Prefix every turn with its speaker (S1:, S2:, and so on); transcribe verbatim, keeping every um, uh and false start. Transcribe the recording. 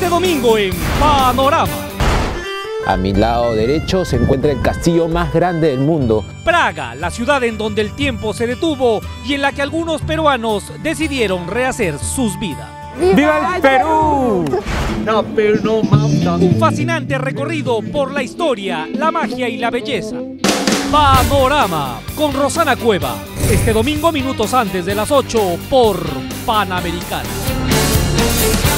S1: Este domingo en Panorama.
S2: A mi lado derecho se encuentra el castillo más grande del mundo.
S1: Praga, la ciudad en donde el tiempo se detuvo y en la que algunos peruanos decidieron rehacer sus vidas.
S3: ¡Viva el Perú!
S1: Un fascinante recorrido por la historia, la magia y la belleza. Panorama con Rosana Cueva. Este domingo minutos antes de las ocho por Panamericana.